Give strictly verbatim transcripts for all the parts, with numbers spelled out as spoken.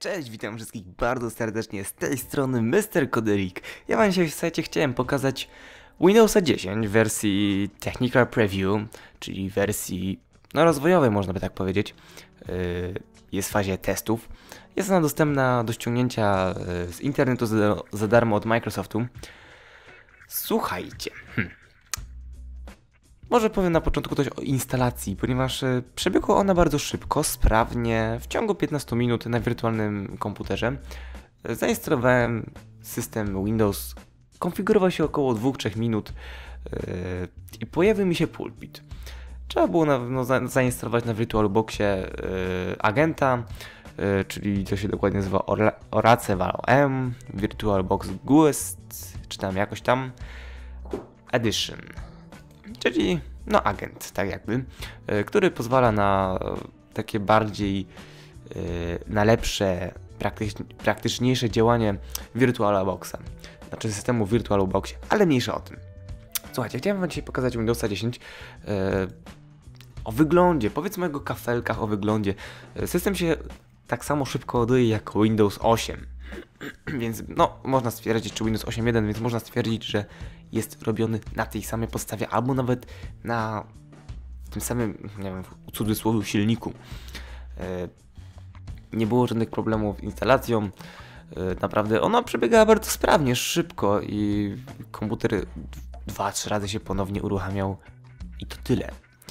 Cześć, witam wszystkich bardzo serdecznie z tej strony mister Kodelik. Ja wam dzisiaj w sajcie chciałem pokazać Windowsa dziesięć w wersji Technical Preview, czyli wersji no, rozwojowej, można by tak powiedzieć. Yy, jest w fazie testów. Jest ona dostępna do ściągnięcia yy, z internetu za, za darmo od Microsoftu. Słuchajcie, hm. Może powiem na początku coś o instalacji, ponieważ y, przebiegła ona bardzo szybko, sprawnie, w ciągu piętnastu minut na wirtualnym komputerze. Y, zainstalowałem system Windows, konfigurował się około dwóch do trzech minut y, i pojawił mi się pulpit. Trzeba było na, no, za, zainstalować na VirtualBoxie y, agenta, y, czyli to się dokładnie nazywa Oracle V M, VirtualBox Guest, czy tam jakoś tam, Edition. Czyli no agent, tak jakby, yy, który pozwala na yy, takie bardziej, yy, na lepsze, praktycz, praktyczniejsze działanie VirtualBoxa, znaczy systemu VirtualBoxie, ale mniejsza o tym. Słuchajcie, chciałem wam dzisiaj pokazać Windowsa dziesięć yy, o wyglądzie, powiedzmy o jego kafelkach, o wyglądzie. Yy, system się tak samo szybko ładuje jak Windows osiem. Więc no, można stwierdzić, czy Windows osiem jeden, więc można stwierdzić, że jest robiony na tej samej podstawie, albo nawet na tym samym, nie wiem, w cudzysłowie silniku. E, nie było żadnych problemów z instalacją. E, naprawdę ona przebiegała bardzo sprawnie, szybko i komputer dwa trzy razy się ponownie uruchamiał i to tyle. E,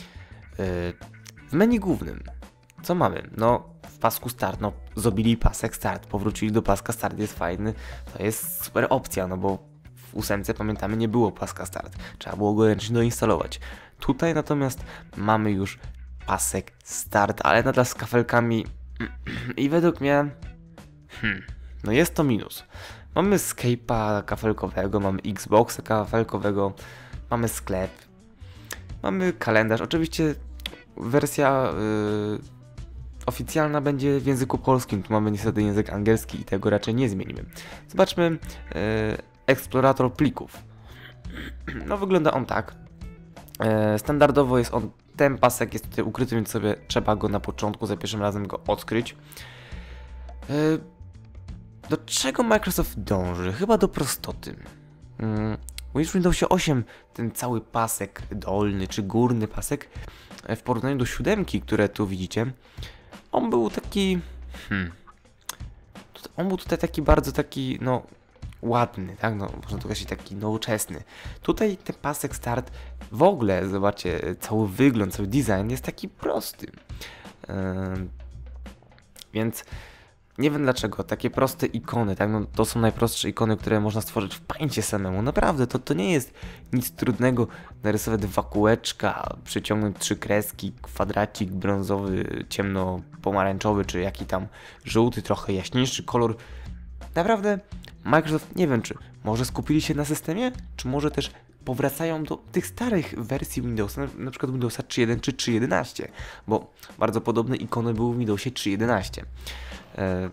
w menu głównym co mamy? No, w pasku start, no, zrobili pasek start, powrócili do paska start, jest fajny, to jest super opcja, no bo w ósemce, pamiętamy, nie było paska start, trzeba było go ręcznie doinstalować. Tutaj natomiast mamy już pasek start, ale nadal z kafelkami i według mnie, hmm, no jest to minus. Mamy Skype'a kafelkowego, mamy Xboxa kafelkowego, mamy sklep, mamy kalendarz, oczywiście wersja yy, oficjalna będzie w języku polskim, tu mamy niestety język angielski i tego raczej nie zmienimy. Zobaczmy yy, eksplorator plików. No wygląda on tak. Yy, standardowo jest on, ten pasek jest tutaj ukryty, więc sobie trzeba go na początku, za pierwszym razem go odkryć. Yy, do czego Microsoft dąży? Chyba do prostoty. Yy, w Windowsie osiem ten cały pasek dolny czy górny pasek w porównaniu do siódemki, które tu widzicie, on był taki, hmm, on był tutaj taki bardzo taki, no, ładny, tak, no, można to powiedzieć taki nowoczesny. Tutaj ten pasek start, w ogóle, zobaczcie, cały wygląd, cały design jest taki prosty. Yy, więc nie wiem dlaczego, takie proste ikony, tak, no, to są najprostsze ikony, które można stworzyć w Paincie samemu. Naprawdę, to, to nie jest nic trudnego narysować dwa kółeczka, przyciągnąć trzy kreski, kwadracik brązowy, ciemno-pomarańczowy, czy jaki tam żółty, trochę jaśniejszy kolor. Naprawdę, Microsoft, nie wiem, czy może skupili się na systemie, czy może też powracają do tych starych wersji Windowsa, na, na przykład Windowsa trzy jeden czy trzy jedenaście, bo bardzo podobne ikony były w Windowsie trzy jedenaście. Yy,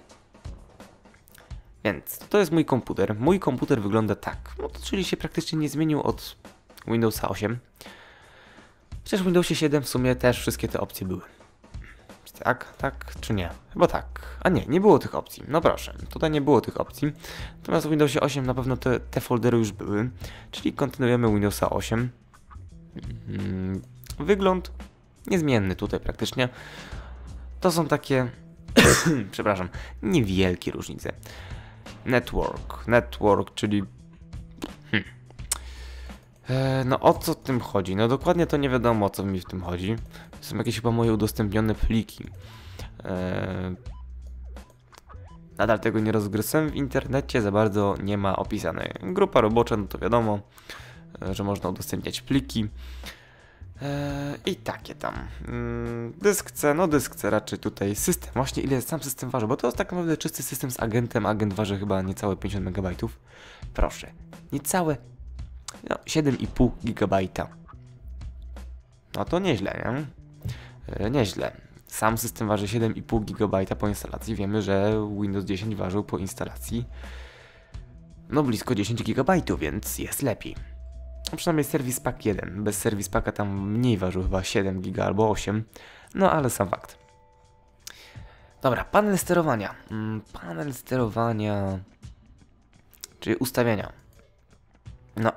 więc to jest mój komputer. Mój komputer wygląda tak, no to czyli się praktycznie nie zmienił od Windowsa osiem. Chociaż w Windowsie siedem w sumie też wszystkie te opcje były. Tak, tak czy nie? Chyba tak. A nie, nie było tych opcji. No proszę, tutaj nie było tych opcji. Natomiast w Windowsie osiem na pewno te, te foldery już były. Czyli kontynuujemy Windowsa osiem. Hmm, wygląd niezmienny tutaj praktycznie. To są takie przepraszam, niewielkie różnice. Network, network, czyli hmm. e, no o co w tym chodzi? No dokładnie to nie wiadomo, o co mi w tym chodzi. To są jakieś chyba moje udostępnione pliki. E, nadal tego nie rozgryzłem w internecie, za bardzo nie ma opisane. Grupa robocza, no to wiadomo, e, że można udostępniać pliki. I takie tam. Dysk C, no dysk C raczej tutaj system. Właśnie ile sam system waży, bo to jest tak naprawdę czysty system z agentem. Agent waży chyba niecałe pięćdziesiąt megabajtów. Proszę, niecałe no, siedem i pół gigabajta. No to nieźle, nie? Yy, nieźle. Sam system waży siedem i pół gigabajta po instalacji. Wiemy, że Windows dziesięć ważył po instalacji no blisko dziesięć gigabajtów, więc jest lepiej. No przynajmniej Service Pack jeden. Bez Service Packa tam mniej ważył, chyba siedem giga albo osiem. No ale sam fakt. Dobra, panel sterowania. Mm, panel sterowania, czyli ustawienia. No.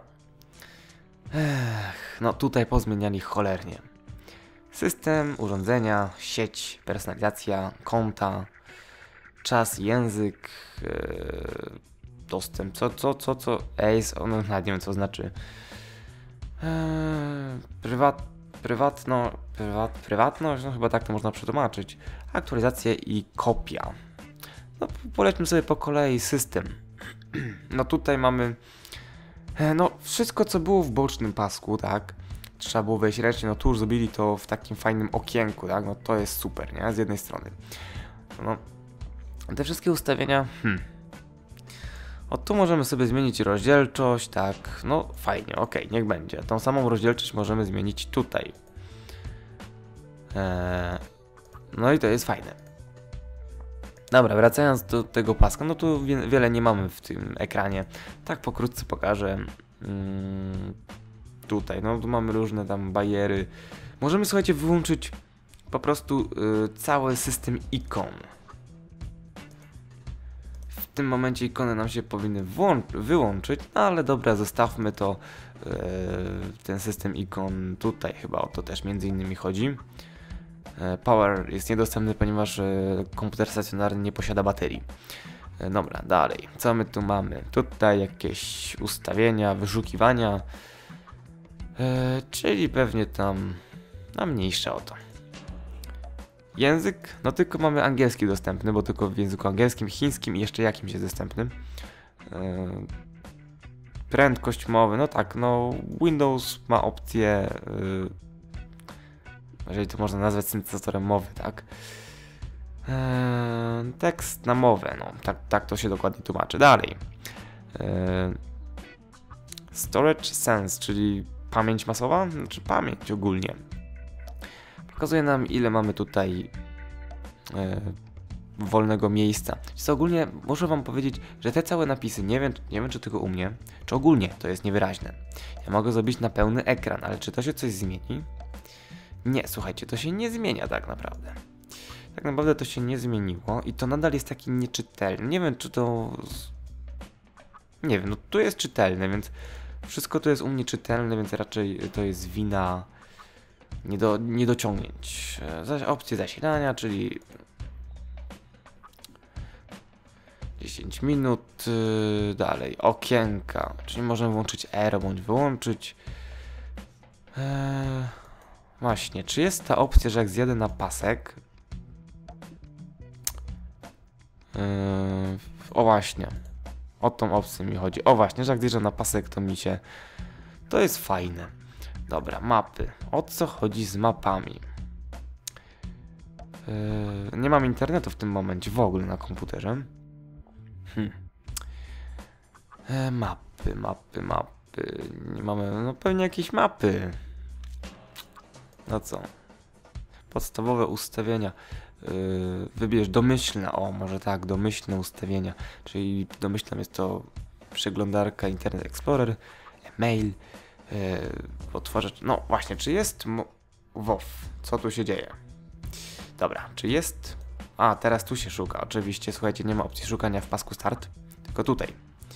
Ech, no tutaj pozmieniali cholernie. System, urządzenia, sieć, personalizacja, konta, czas, język, yy, dostęp, co, co, co, co, ace, ono nawet nie wiem co znaczy. Yy, prywat, prywatno, prywat, prywatność, no chyba tak to można przetłumaczyć. Aktualizacja i kopia. No polećmy sobie po kolei system. No tutaj mamy, no wszystko co było w bocznym pasku, tak? Trzeba było wejść ręcznie, no tu już zrobili to w takim fajnym okienku, tak? No to jest super, nie? Z jednej strony. No, te wszystkie ustawienia, hmm. O tu możemy sobie zmienić rozdzielczość, tak? No fajnie, ok, niech będzie. Tą samą rozdzielczość możemy zmienić tutaj. Eee, no i to jest fajne. Dobra, wracając do tego paska, no tu wie, wiele nie mamy w tym ekranie. Tak pokrótce pokażę. Hmm. Tutaj, no tu mamy różne tam bariery. Możemy, słuchajcie, wyłączyć po prostu y, cały system ikon. W tym momencie ikony nam się powinny wyłączyć, no ale dobra, zostawmy to, y, ten system ikon tutaj, chyba o to też między innymi chodzi. Y, power jest niedostępny, ponieważ y, komputer stacjonarny nie posiada baterii. Y, dobra, dalej, co my tu mamy? Tutaj jakieś ustawienia, wyszukiwania. Eee, czyli pewnie tam na mniejsze o to. Język, no tylko mamy angielski dostępny, bo tylko w języku angielskim, chińskim i jeszcze jakimś jest dostępny. Eee, prędkość mowy, no tak, no Windows ma opcję, yy, jeżeli to można nazwać syntezatorem mowy, tak. Eee, tekst na mowę, no tak, tak to się dokładnie tłumaczy. Dalej. Eee, storage sense, czyli pamięć masowa, znaczy pamięć ogólnie. Pokazuje nam, ile mamy tutaj e, wolnego miejsca. Więc ogólnie muszę wam powiedzieć, że te całe napisy, nie wiem, nie wiem czy tylko u mnie, czy ogólnie to jest niewyraźne. Ja mogę zrobić na pełny ekran, ale czy to się coś zmieni? Nie, słuchajcie, to się nie zmienia tak naprawdę. Tak naprawdę to się nie zmieniło i to nadal jest taki nieczytelny. Nie wiem, czy to... Nie wiem, no tu jest czytelne, więc wszystko to jest u mnie czytelne, więc raczej to jest wina niedo, niedociągnięć. Zaś opcje zasilania, czyli dziesięć minut, yy, dalej okienka, czyli możemy włączyć aero bądź wyłączyć. Eee, właśnie, czy jest ta opcja, że jak zjadę na pasek, yy, o właśnie, o tą opcję mi chodzi. O właśnie, że jak zjeżdżam na pasek, to mi się... To jest fajne. Dobra, mapy. O co chodzi z mapami? Yy, nie mam internetu w tym momencie w ogóle na komputerze. Hmm. E, mapy, mapy, mapy. Nie mamy, no pewnie jakieś mapy. No co? Podstawowe ustawienia. Yy, wybierz domyślne, o może tak, domyślne ustawienia. Czyli domyślne jest to przeglądarka Internet Explorer, mail, yy, odtwarzacz. No właśnie, czy jest wow, co tu się dzieje? Dobra, czy jest... A, teraz tu się szuka. Oczywiście, słuchajcie, nie ma opcji szukania w pasku start, tylko tutaj.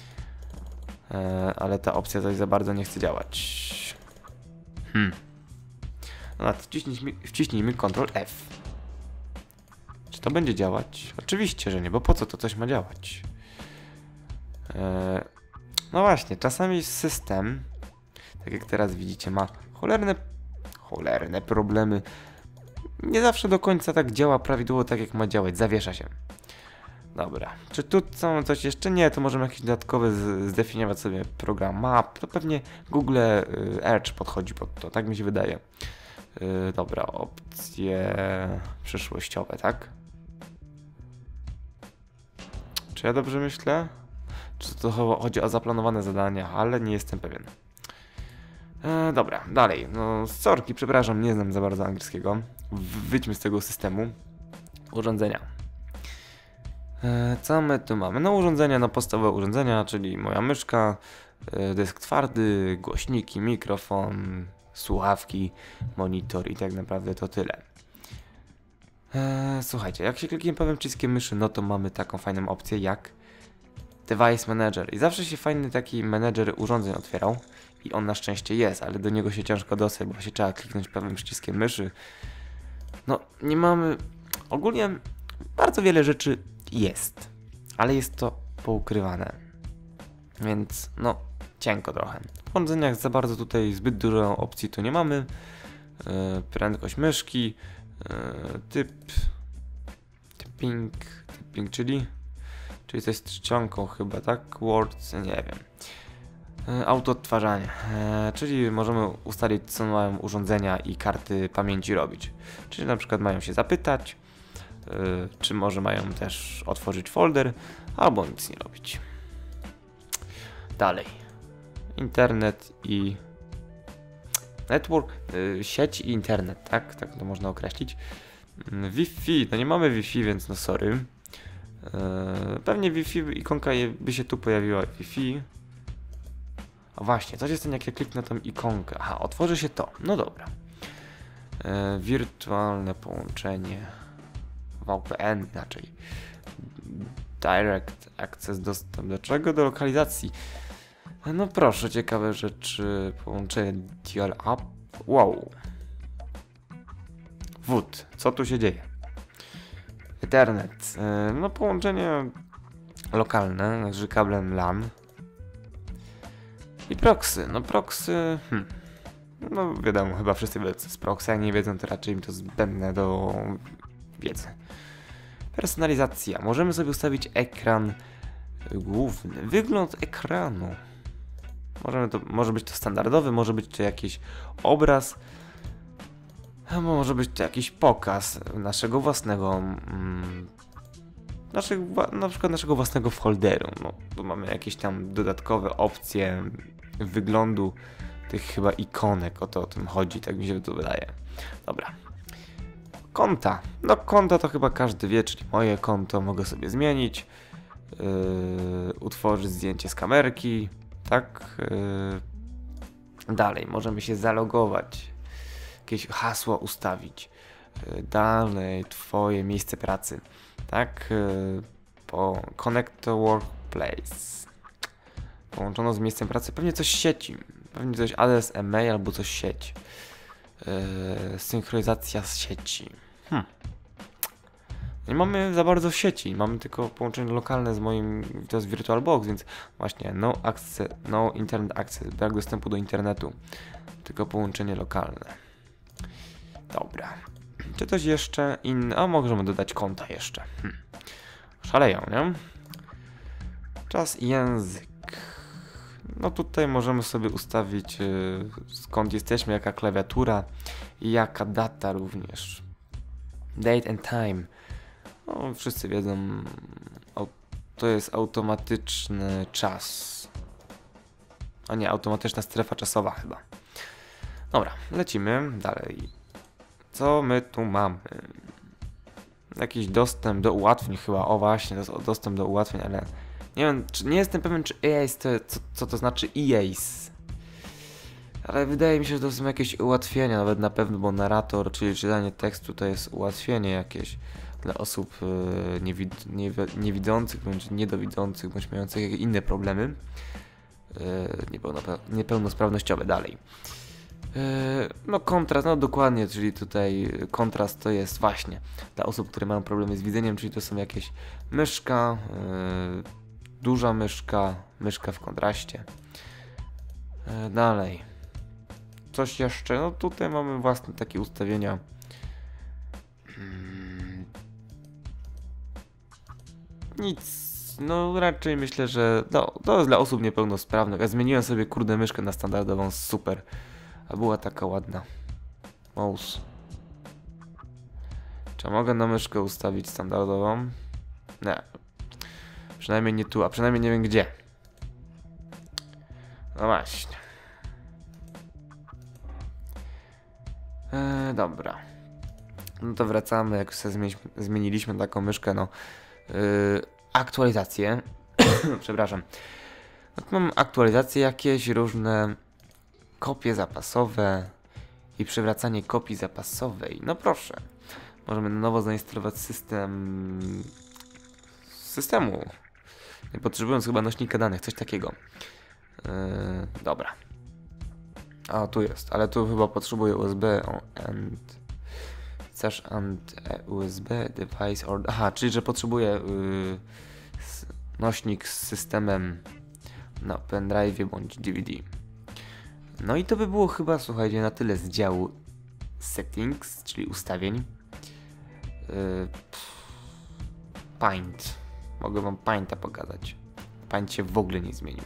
E, ale ta opcja coś za bardzo nie chce działać. Hmm. No, wciśnijmy, wciśnijmy kontrol F. Czy to będzie działać? Oczywiście, że nie, bo po co to coś ma działać? E, no właśnie, czasami system, tak jak teraz widzicie, ma cholerne, cholerne problemy. Nie zawsze do końca tak działa prawidłowo, tak jak ma działać. Zawiesza się. Dobra. Czy tu są coś jeszcze? Nie, to możemy jakieś dodatkowe z, zdefiniować sobie program map. To pewnie Google y, Earth podchodzi pod to, tak mi się wydaje. Y, dobra, opcje przyszłościowe, tak? Czy ja dobrze myślę? Czy to chodzi o zaplanowane zadania? Ale nie jestem pewien. E, dobra, dalej. No, sorki, przepraszam, nie znam za bardzo angielskiego. Wyjdźmy z tego systemu. Urządzenia. E, co my tu mamy? No urządzenia, no podstawowe urządzenia, czyli moja myszka, e, dysk twardy, głośniki, mikrofon, słuchawki, monitor i tak naprawdę to tyle. Eee, słuchajcie, jak się kliknie prawym przyciskiem myszy, no to mamy taką fajną opcję jak Device Manager. I zawsze się fajny taki menedżer urządzeń otwierał. I on na szczęście jest, ale do niego się ciężko dostać, bo się trzeba kliknąć prawym przyciskiem myszy. No, nie mamy... Ogólnie bardzo wiele rzeczy jest, ale jest to poukrywane. Więc, no, cienko trochę. W urządzeniach za bardzo tutaj zbyt dużo opcji tu nie mamy. Yy, prędkość myszki, yy, typ... Typing... Typing, czyli... Czyli to jest czcionką chyba, tak? Words, nie wiem. Auto odtwarzanie, e, czyli możemy ustalić, co mają urządzenia i karty pamięci robić. Czyli na przykład mają się zapytać, e, czy może mają też otworzyć folder, albo nic nie robić. Dalej. Internet i... Network, e, sieć i internet, tak? Tak to można określić. Wi-Fi, no nie mamy Wi-Fi, więc no sorry. E, pewnie Wi-Fi, ikonka by się tu pojawiła Wi-Fi. O właśnie, co się stanie, jak ja kliknę tą ikonkę? Aha, otworzy się to. No dobra. E, wirtualne połączenie. V P N inaczej. Direct Access, dostęp do czego? Do lokalizacji. No proszę, ciekawe rzeczy. Połączenie Dial Up. Wow. Wód. Co tu się dzieje? Ethernet. E, no połączenie lokalne, znaczy kablem LAN. I proxy, no proxy, hmm. no wiadomo, chyba wszyscy wiedzą z proxy, jak nie wiedzą, to raczej im to zbędne do wiedzy. Personalizacja, możemy sobie ustawić ekran główny, wygląd ekranu. Możemy to, może być to standardowy, może być to jakiś obraz, a może być to jakiś pokaz naszego własnego, mm, naszych, na przykład naszego własnego folderu. No, tu mamy jakieś tam dodatkowe opcje wyglądu tych chyba ikonek, o to o tym chodzi, tak mi się to wydaje. Dobra. Konta. No konta to chyba każdy wie, czyli moje konto mogę sobie zmienić, yy, utworzyć zdjęcie z kamerki, tak. Yy, dalej, możemy się zalogować, jakieś hasło ustawić, yy, dalej, twoje miejsce pracy, tak. Yy, po Connect to Workplace. Połączono z miejscem pracy, pewnie coś sieci, pewnie coś adres e-mail albo coś sieć. Yy, synchronizacja z sieci. Hmm. Nie mamy za bardzo sieci, mamy tylko połączenie lokalne z moim, to jest VirtualBox, więc właśnie no, access, no internet access, brak dostępu do internetu, tylko połączenie lokalne. Dobra. Czy coś jeszcze inne? A możemy dodać konta jeszcze. Hmm. Szaleją, nie? Czas i język. No tutaj możemy sobie ustawić yy, skąd jesteśmy, jaka klawiatura i jaka data również. Date and time. No, wszyscy wiedzą, to jest automatyczny czas. A nie, automatyczna strefa czasowa chyba. Dobra, lecimy dalej. Co my tu mamy? Jakiś dostęp do ułatwień chyba. O właśnie, to jest dostęp do ułatwień, ale nie wiem, czy, nie jestem pewien, czy E A S to, co, co to znaczy E A S. Ale wydaje mi się, że to są jakieś ułatwienia, nawet na pewno, bo narrator, czyli czytanie tekstu, to jest ułatwienie jakieś dla osób yy, niewid niewi niewidzących, bądź niedowidzących, bądź mających inne problemy yy, niepełno niepełnosprawnościowe. Dalej. Yy, no kontrast, no dokładnie, czyli tutaj kontrast to jest właśnie dla osób, które mają problemy z widzeniem, czyli to są jakieś myszka, yy, duża myszka, myszka w kontraście. Yy, dalej. Coś jeszcze, no tutaj mamy własne takie ustawienia. Hmm. Nic, no raczej myślę, że no, to jest dla osób niepełnosprawnych. Ja zmieniłem sobie kurde myszkę na standardową, super. A była taka ładna. Mouse. Czy mogę na myszkę ustawić standardową? Nie. Przynajmniej nie tu, a przynajmniej nie wiem gdzie. No właśnie. Eee, dobra. No to wracamy, jak sobie zmieniliśmy, zmieniliśmy taką myszkę, no. Yy, aktualizacje. Przepraszam. No to mam aktualizacje jakieś, różne kopie zapasowe i przywracanie kopii zapasowej. No proszę. Możemy na nowo zainstalować system... systemu. Nie potrzebując chyba nośnika danych, coś takiego. Yy, dobra. A, tu jest, ale tu chyba potrzebuję U S B and... Search and U S B device or... Aha, czyli że potrzebuję yy, nośnik z systemem na pendrive bądź D V D. No i to by było chyba, słuchajcie, na tyle z działu settings, czyli ustawień. Yy, Paint. Mogę wam Painta pokazać. Paint się w ogóle nie zmienił.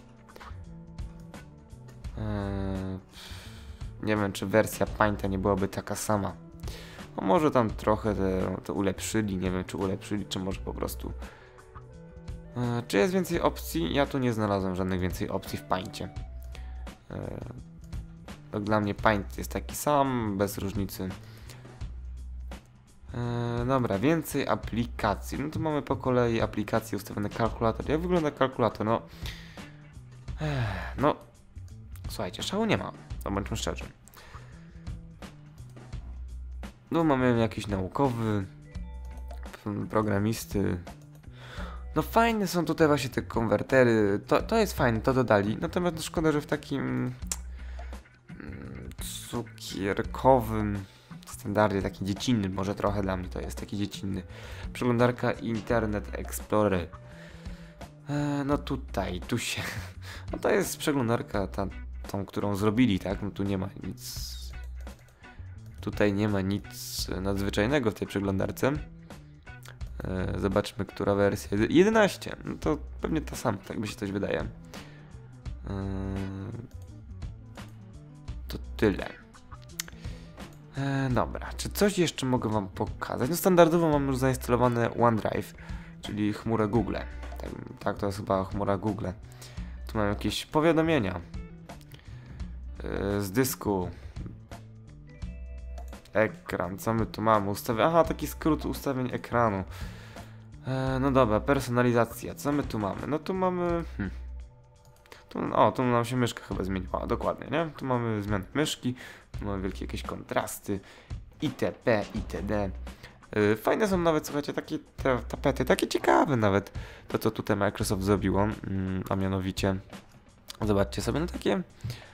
Yy, nie wiem, czy wersja Painta nie byłaby taka sama. No może tam trochę te, to ulepszyli, nie wiem czy ulepszyli, czy może po prostu... Yy, czy jest więcej opcji? Ja tu nie znalazłem żadnych więcej opcji w Paincie. Yy, no, dla mnie Paint jest taki sam, bez różnicy. Yy, dobra, więcej aplikacji. No to mamy po kolei aplikacje ustawione kalkulator. Jak wygląda kalkulator? No... Yy, no... Słuchajcie, szału nie ma, no bądźmy szczerzy. No mamy jakiś naukowy, programisty. No fajne są tutaj właśnie te konwertery, to, to jest fajne, to dodali. Natomiast no szkoda, że w takim mm, cukierkowym standardzie, taki dziecinny, może trochę dla mnie to jest taki dziecinny. Przeglądarka Internet Explorer. E, no tutaj, tu się... No to jest przeglądarka ta, tą, którą zrobili, tak? No tu nie ma nic... Tutaj nie ma nic nadzwyczajnego w tej przeglądarce. E, zobaczmy, która wersja. jedenaście. No to pewnie ta sama, tak mi się coś wydaje. E, to tyle. E, dobra, czy coś jeszcze mogę wam pokazać? No standardowo mam już zainstalowane OneDrive, czyli chmurę Google. Tak, tak, to jest chyba chmura Google. Tu mam jakieś powiadomienia e, z dysku. Ekran, co my tu mamy? Ustawień. Aha, taki skrót ustawień ekranu. E, no dobra, personalizacja. Co my tu mamy? No tu mamy... Hmm. Tu, o, tu nam się myszka chyba zmieniła, dokładnie, nie? Tu mamy zmianę myszki, tu mamy wielkie jakieś kontrasty, itp, itd. E, fajne są nawet, słuchajcie, takie te tapety, takie ciekawe nawet. To, co tutaj Microsoft zrobiło, mm, a mianowicie... Zobaczcie sobie, no takie...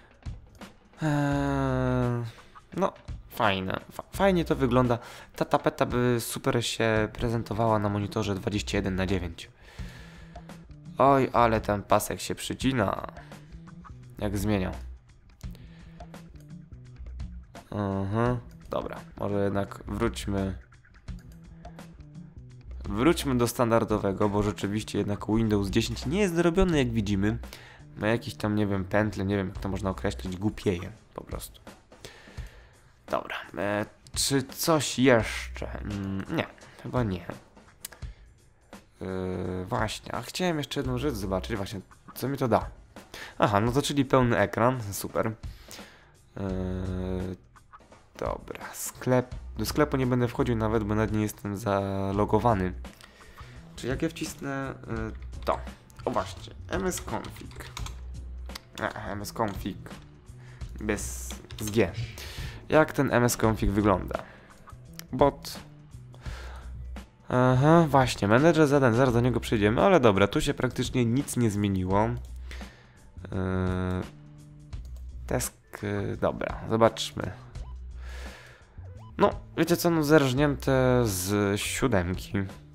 E, no... Fajne, fajnie to wygląda. Ta tapeta by super się prezentowała na monitorze dwadzieścia jeden na dziewięć. Oj, ale ten pasek się przycina. Jak zmieniał. Uh-huh. Dobra, może jednak wróćmy. Wróćmy do standardowego, bo rzeczywiście jednak Windows dziesięć nie jest zrobiony, jak widzimy. Ma jakieś tam, nie wiem, pętle, nie wiem jak to można określić, głupieje po prostu. Dobra, e, czy coś jeszcze? Mm, nie, chyba nie. E, właśnie, a chciałem jeszcze jedną rzecz zobaczyć, właśnie, co mi to da. Aha, no to czyli pełny ekran, super. E, dobra, sklep, do sklepu nie będę wchodził nawet, bo nawet nie jestem zalogowany. Czy jak ja wcisnę e, to, o właśnie, msconfig. A, msconfig bez z G. Jak ten msconfig wygląda? Bot. Aha, właśnie, menedżer zadań, zaraz do niego przejdziemy, ale dobra, tu się praktycznie nic nie zmieniło. Yy, task, yy, dobra, zobaczmy. No, wiecie co, no zerżnięte z siódemki.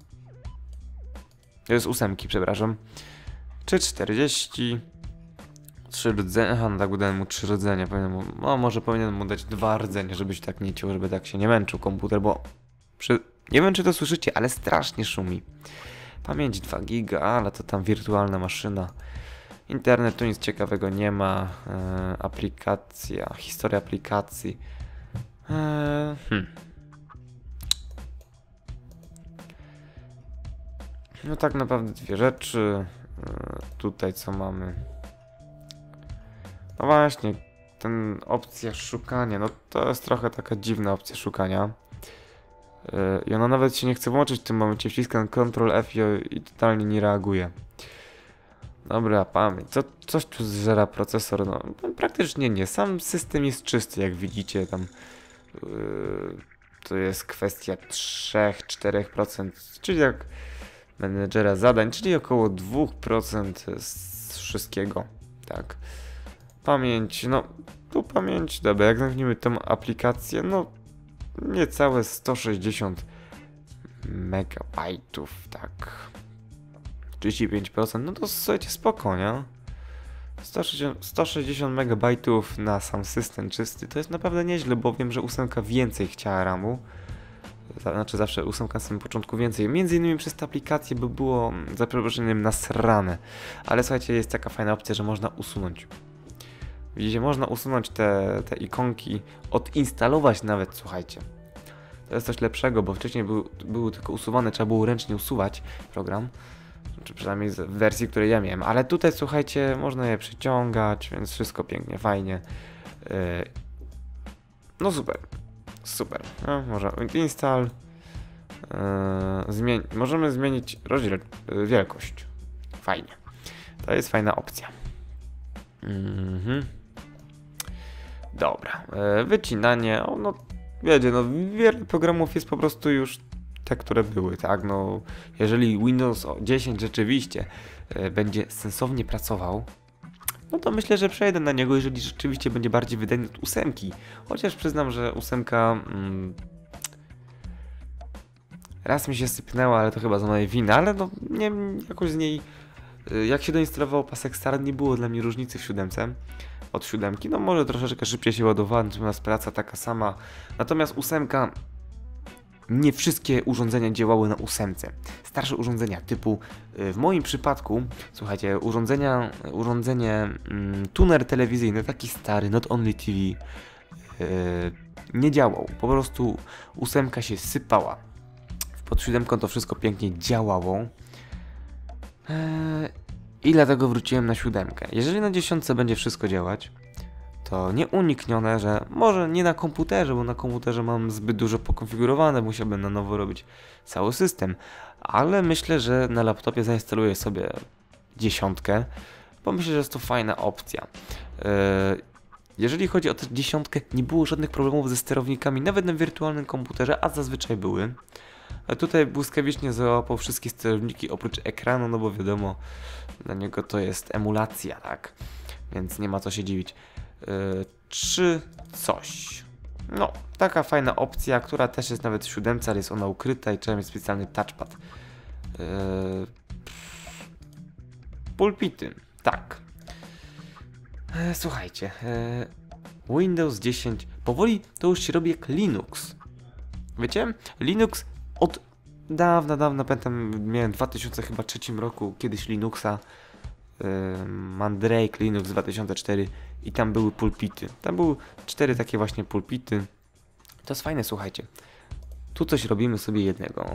Z ósemki, przepraszam. Czy czterdzieści. Trzy rdzenia, aha, no tak dałem mu trzy rdzenia, powinien mu, no może powinien mu dać dwa rdzenia, żeby się tak nie ciął, żeby tak się nie męczył komputer, bo przy, nie wiem czy to słyszycie, ale strasznie szumi. Pamięć dwa giga, ale to tam wirtualna maszyna. Internet tu nic ciekawego nie ma, e, aplikacja, historia aplikacji. E, hmm. No tak naprawdę dwie rzeczy, e, tutaj co mamy. No właśnie, ten opcja szukania, no to jest trochę taka dziwna opcja szukania. Yy, I ona nawet się nie chce włączyć w tym momencie, wciskam kontrol F i, i totalnie nie reaguje. Dobra, pamięć, co, coś tu zżera procesor, no, no praktycznie nie, sam system jest czysty, jak widzicie tam. Yy, to jest kwestia trzy do czterech procent, czyli jak menedżera zadań, czyli około dwa procent z wszystkiego, tak. Pamięć, no, tu pamięć, dobra, jak zamkniemy tą aplikację, no, niecałe sto sześćdziesiąt megabajtów, tak. trzydzieści pięć procent, no to słuchajcie, spoko, nie? sto sześćdziesiąt megabajtów na sam system czysty, to jest naprawdę nieźle, bo wiem, że ósemka więcej chciała ramu. Znaczy zawsze ósemka na samym początku więcej. Między innymi przez tę aplikację by było za przeproszeniem nasrane. Ale słuchajcie, jest taka fajna opcja, że można usunąć. Widzicie, można usunąć te, te ikonki, odinstalować nawet, słuchajcie. To jest coś lepszego, bo wcześniej był, były tylko usuwane, trzeba było ręcznie usuwać program. Czy przynajmniej w wersji, której ja miałem. Ale tutaj, słuchajcie, można je przyciągać, więc wszystko pięknie, fajnie. Yy. No super. Super. No, może install. Yy, zmień możemy zmienić rozdziel, yy, wielkość. Fajnie. To jest fajna opcja. Mhm. Dobra. Yy, wycinanie. O, no, wiecie, no, wiele programów jest po prostu już te, które były, tak? No, jeżeli Windows dziesięć rzeczywiście yy, będzie sensownie pracował, no to myślę, że przejdę na niego, jeżeli rzeczywiście będzie bardziej wydajny od ósemki. Chociaż przyznam, że ósemka mm, raz mi się sypnęła, ale to chyba za moje winy, ale no nie jakoś z niej, jak się doinstalowało pasek start, nie było dla mnie różnicy w siódemce od siódemki. No może troszeczkę szybciej się ładowała, natomiast praca taka sama. Natomiast ósemka, nie wszystkie urządzenia działały na ósemce. Starsze urządzenia typu, w moim przypadku, słuchajcie, urządzenia, urządzenie mm, tuner telewizyjny, taki stary, not only T V, yy, nie działał. Po prostu ósemka się sypała. Pod siódemką to wszystko pięknie działało. Yy, I dlatego wróciłem na siódemkę. Jeżeli na dziesiątce będzie wszystko działać, to nieuniknione, że może nie na komputerze, bo na komputerze mam zbyt dużo pokonfigurowane, musiałbym na nowo robić cały system, ale myślę, że na laptopie zainstaluję sobie dziesiątkę, bo myślę, że jest to fajna opcja. Yy, jeżeli chodzi o tę dziesiątkę, nie było żadnych problemów ze sterownikami, nawet na wirtualnym komputerze, a zazwyczaj były. A tutaj błyskawicznie załapał wszystkie sterowniki oprócz ekranu, no bo wiadomo, dla niego to jest emulacja, tak? Więc nie ma co się dziwić. Yy, czy coś. No, taka fajna opcja, która też jest nawet w siódemce, ale jest ona ukryta i trzeba mieć specjalny touchpad. Yy, pulpity, tak. Yy, słuchajcie, yy, Windows dziesięć powoli to już się robi jak Linux. Wiecie? Linux od dawna, dawna, pamiętam, miałem w dwa tysiące trzecim roku kiedyś Linuxa. Mandrake Linux dwa tysiące cztery i tam były pulpity. Tam były cztery takie właśnie pulpity. To jest fajne, słuchajcie. Tu coś robimy sobie jednego,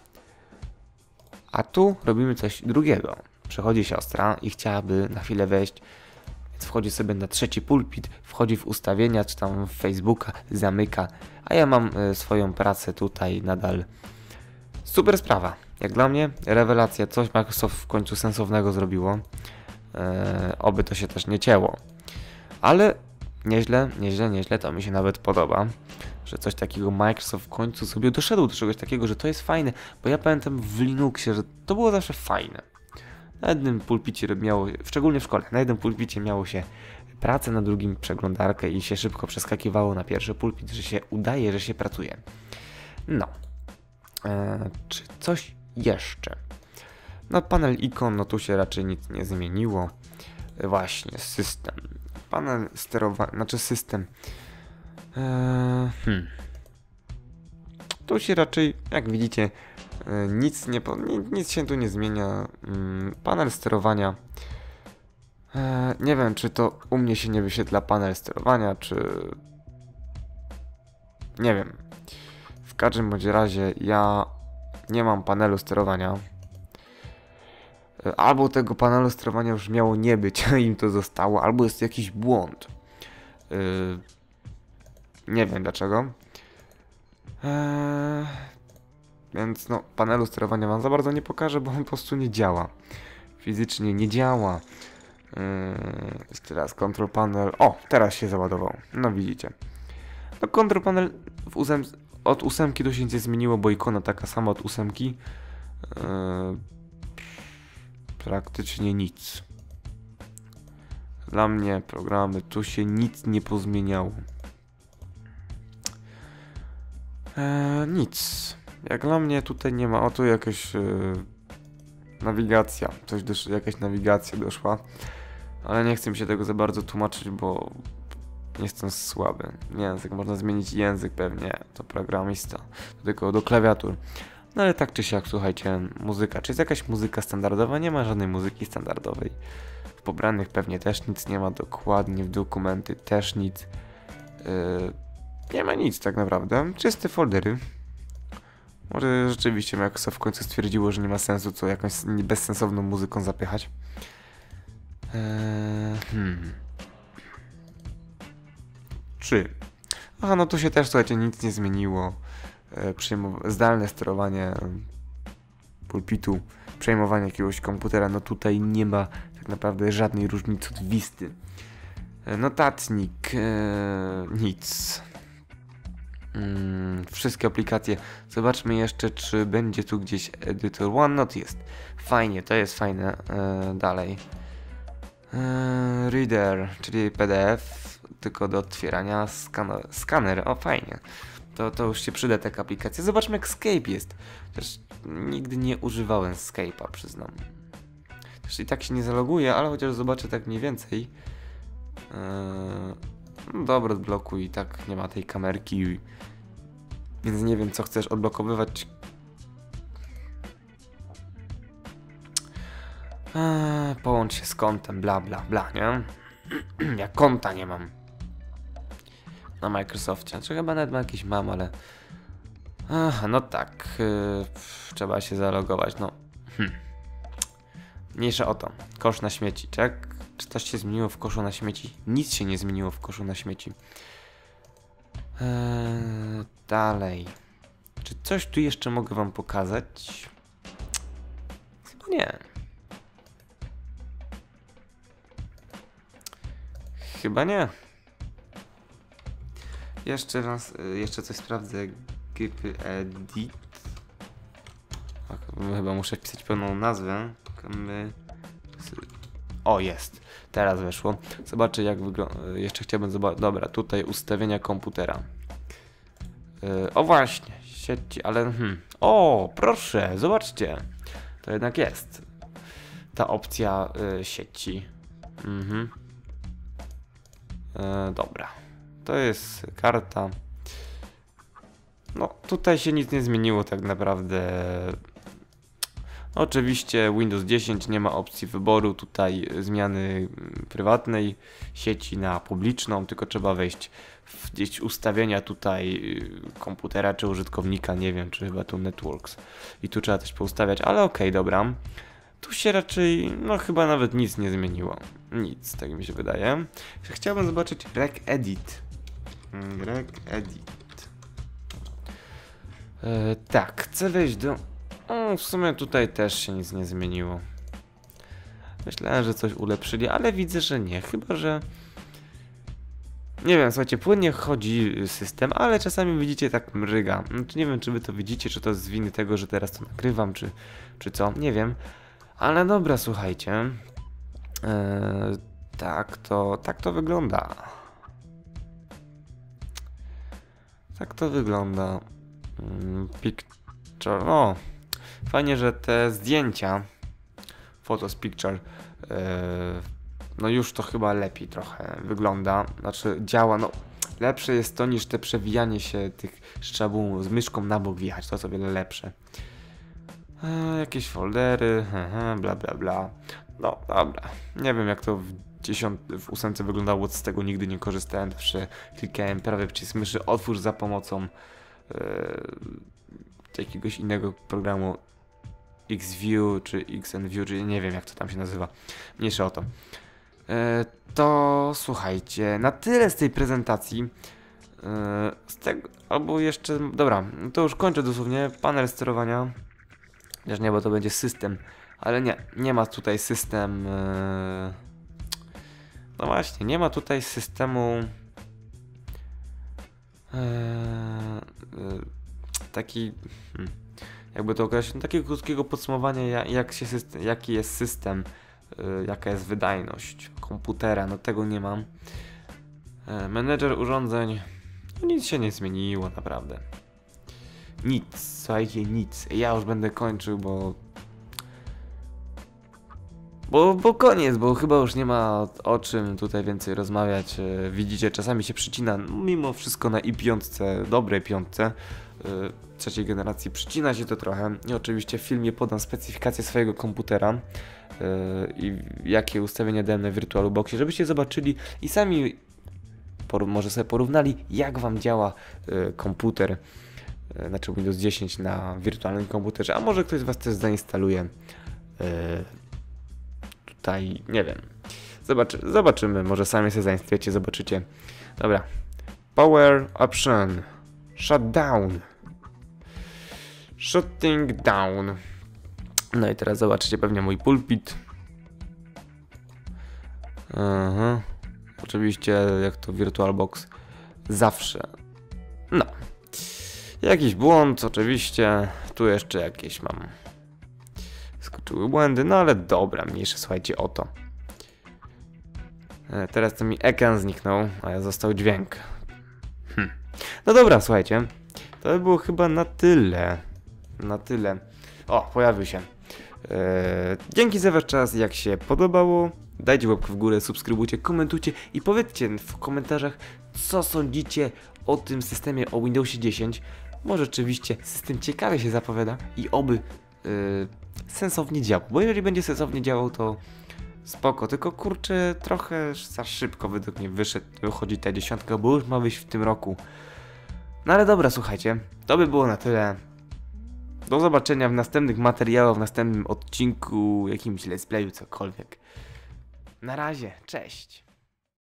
a tu robimy coś drugiego. Przychodzi siostra i chciałaby na chwilę wejść, więc wchodzi sobie na trzeci pulpit, wchodzi w ustawienia, czy tam w Facebooka, zamyka, a ja mam y, swoją pracę tutaj nadal. Super sprawa. Jak dla mnie, rewelacja. Coś Microsoft w końcu sensownego zrobiło. Eee, oby to się też nie cięło. Ale nieźle, nieźle, nieźle. To mi się nawet podoba, że coś takiego Microsoft w końcu sobie doszedł do czegoś takiego, że to jest fajne. Bo ja pamiętam w Linuxie, że to było zawsze fajne. Na jednym pulpicie miało, szczególnie w szkole, na jednym pulpicie miało się pracę, na drugim przeglądarkę i się szybko przeskakiwało na pierwszy pulpit, że się udaje, że się pracuje. No. Eee, czy coś jeszcze? No panel ikon, no tu się raczej nic nie zmieniło. Eee, właśnie, system. Panel sterowania, znaczy system. Eee, hmm. Tu się raczej, jak widzicie, eee, nic, nie, nic, nic się tu nie zmienia. Eee, panel sterowania. Eee, nie wiem, czy to u mnie się nie wyświetla panel sterowania, czy... Nie wiem. W każdym bądź razie ja nie mam panelu sterowania. Albo tego panelu sterowania już miało nie być, a im to zostało, albo jest jakiś błąd. Yy, nie wiem dlaczego. Eee, więc no, panelu sterowania wam za bardzo nie pokażę, bo on po prostu nie działa. Fizycznie nie działa. Yy, jeszcze raz control panel. O, teraz się załadował. No widzicie. No control panel w ósemce, od ósemki to się nic nie zmieniło, bo ikona taka sama od ósemki. Yy, praktycznie nic. Dla mnie programy tu się nic nie pozmieniało. Eee, nic. Jak dla mnie tutaj nie ma. O, tu jakaś yy, nawigacja. Coś dosz, jakaś nawigacja doszła. Ale nie chcę mi się tego za bardzo tłumaczyć, bo nie jestem słaby. Język, można zmienić język pewnie. To programista. To tylko do klawiatur. No ale tak czy siak, słuchajcie, muzyka. Czy jest jakaś muzyka standardowa? Nie ma żadnej muzyki standardowej. W pobranych pewnie też nic nie ma dokładnie. W dokumenty też nic. Yy, nie ma nic tak naprawdę. Czyste foldery. Może rzeczywiście Microsoft w końcu stwierdziło, że nie ma sensu co jakąś bezsensowną muzyką zapychać. Eee, hmm. Czy? Aha, no tu się też, słuchajcie, nic nie zmieniło. Eee, zdalne sterowanie pulpitu, przejmowanie jakiegoś komputera, no tutaj nie ma tak naprawdę żadnej różnicy od Visty. Eee, notatnik, eee, nic. Mm, wszystkie aplikacje. Zobaczmy jeszcze, czy będzie tu gdzieś Editor OneNote. Jest. Fajnie, to jest fajne. Eee, dalej. Eee, reader, czyli P D F, tylko do otwierania. Skaner, skaner. O, fajnie. To, to już się przyda taka aplikacja. Zobaczmy, jak Skype jest. Też nigdy nie używałem Skype'a, przyznam. Też i tak się nie zaloguję, ale chociaż zobaczę tak mniej więcej. Eee, No dobra, odblokuj, i tak nie ma tej kamerki, więc nie wiem, co chcesz odblokowywać. Eee, połącz się z kontem, bla bla bla, nie? Ja konta nie mam na Microsoftie, znaczy chyba nawet ma jakiś mam, ale Ach, no tak, yy, trzeba się zalogować, no hm. Mniejsza o to, kosz na śmieci, czek? Czy coś się zmieniło w koszu na śmieci? Nic się nie zmieniło w koszu na śmieci. Eee, dalej. Czy coś tu jeszcze mogę wam pokazać? Chyba nie. Chyba nie. Jeszcze raz, jeszcze coś sprawdzę. G P Edit. Chyba muszę wpisać pełną nazwę. O, jest. Teraz weszło. Zobaczę, jak wygląda. Jeszcze chciałbym zobaczyć. Dobra, tutaj ustawienia komputera. Yy, o właśnie, sieci, ale hmm. O, proszę, zobaczcie. To jednak jest ta opcja yy, sieci. Mhm. Yy, dobra. To jest karta. No, tutaj się nic nie zmieniło tak naprawdę. Oczywiście Windows dziesięć nie ma opcji wyboru tutaj zmiany prywatnej sieci na publiczną, tylko trzeba wejść w gdzieś ustawienia tutaj komputera czy użytkownika, nie wiem, czy chyba tu Networks i tu trzeba też poustawiać, ale okej, okay, dobra. Tu się raczej, no chyba nawet nic nie zmieniło. Nic, tak mi się wydaje. Chciałbym zobaczyć Rec Edit. Rec Edit. Yy, tak, chcę wejść do... O, w sumie tutaj też się nic nie zmieniło. Myślałem, że coś ulepszyli, ale widzę, że nie. Chyba, że... Nie wiem, słuchajcie, płynnie chodzi system, ale czasami widzicie tak mryga. Znaczy, nie wiem, czy wy to widzicie, czy to z winy tego, że teraz to nagrywam, czy, czy co. Nie wiem. Ale dobra, słuchajcie. Eee, tak to, tak to wygląda. Tak to wygląda. Mm, picture, no. Fajnie, że te zdjęcia, Photos Picture, yy, no już to chyba lepiej trochę wygląda, znaczy działa, no lepsze jest to niż te przewijanie się tych szczabów z myszką na bok wjechać, to jest o wiele lepsze. Yy, jakieś foldery, aha, bla bla bla, no dobra, nie wiem jak to w dziesiątce, w ósemce wyglądało, z tego nigdy nie korzystałem, zawsze klikałem prawy przycisk myszy, otwórz za pomocą yy, jakiegoś innego programu Xview czy XNView, czy nie wiem jak to tam się nazywa. Mniejsza o to. E, to słuchajcie, na tyle z tej prezentacji. E, z tego, albo jeszcze, dobra, to już kończę dosłownie. Panel sterowania. Chociaż nie, bo to będzie system. Ale nie, nie ma tutaj system. E, no właśnie, nie ma tutaj systemu. Eee, taki, hmm, jakby to określić, no, takiego krótkiego podsumowania, jak, jak się system, jaki jest system, yy, jaka jest wydajność komputera, no tego nie mam. Eee, menedżer urządzeń, no nic się nie zmieniło naprawdę. Nic, słuchajcie, nic. Ja już będę kończył, bo... Bo, bo koniec, bo chyba już nie ma o czym tutaj więcej rozmawiać. E, widzicie, czasami się przycina, mimo wszystko na i pięć, dobrej piątce e, trzeciej generacji, przycina się to trochę. I oczywiście w filmie podam specyfikację swojego komputera e, i jakie ustawienia dałem na VirtualBoxie, żebyście zobaczyli i sami może sobie porównali, jak wam działa e, komputer, e, znaczy Windows dziesięć na wirtualnym komputerze, a może ktoś z was też zainstaluje e, tutaj, nie wiem. Zobaczy, zobaczymy, może sami sobie zainstalujecie, zobaczycie. Dobra. Power option. Shutdown. Shutting down. No i teraz zobaczycie pewnie mój pulpit. Aha. Oczywiście jak to VirtualBox zawsze. No. Jakiś błąd oczywiście. Tu jeszcze jakieś mam. Skoczyły błędy, no ale dobra, mniejsze, słuchajcie, o to. E, teraz to mi ekran zniknął, a został dźwięk. Hm. No dobra, słuchajcie, to by było chyba na tyle. Na tyle. O, pojawił się. E, dzięki za wasz czas, jak się podobało, dajcie łapkę w górę, subskrybujcie, komentujcie i powiedzcie w komentarzach, co sądzicie o tym systemie, o Windowsie dziesięć. Może rzeczywiście system ciekawie się zapowiada i oby Yy, sensownie działał, bo jeżeli będzie sensownie działał, to spoko, tylko kurczę, trochę za szybko według mnie wyszedł, wychodzi ta dziesiątka, bo już ma wyjść w tym roku. No ale dobra, słuchajcie, to by było na tyle. Do zobaczenia w następnych materiałach, w następnym odcinku, jakimś let's playu, cokolwiek. Na razie, cześć!